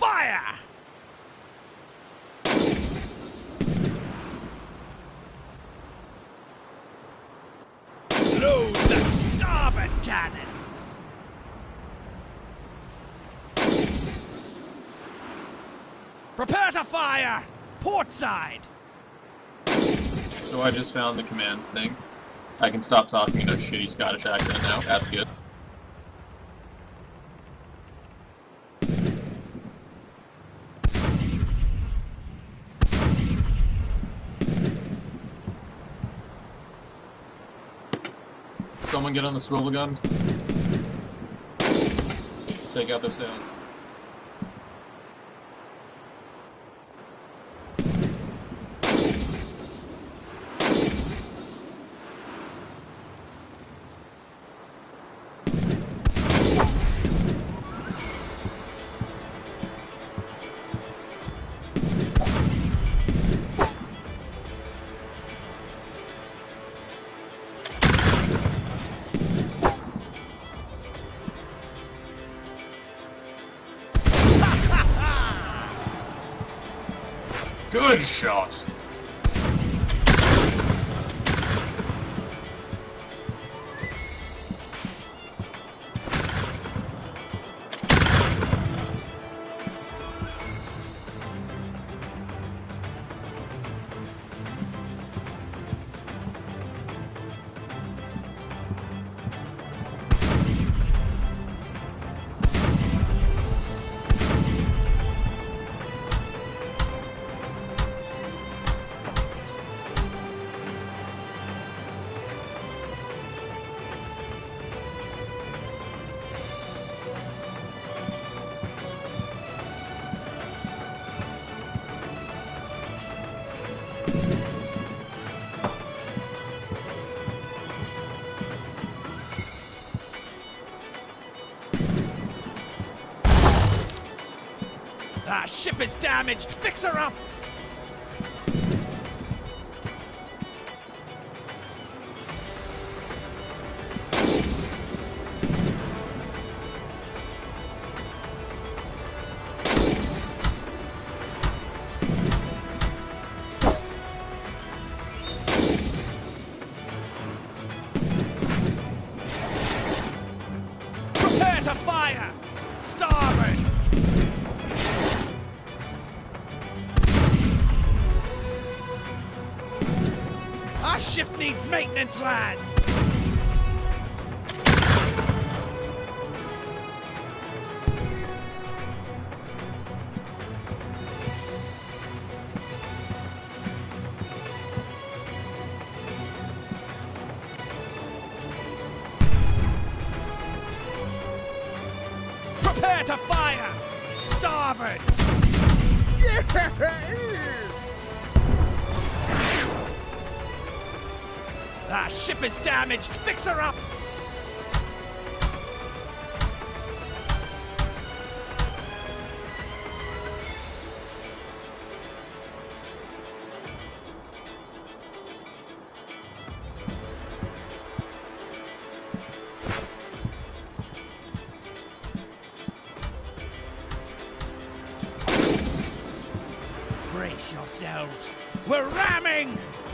Fire! Load the starboard cannons! Prepare to fire! Port side! So I just found the commands thing. I can stop talking in a shitty Scottish accent now. That's good. Someone get on the swivel gun. Take out their sail. Good shot! Our ship is damaged! Fix her up! Prepare to fire! Starboard! Our ship needs maintenance, lads! Prepare to fire! Starboard! Our ship is damaged! Fix her up! Brace yourselves! We're ramming!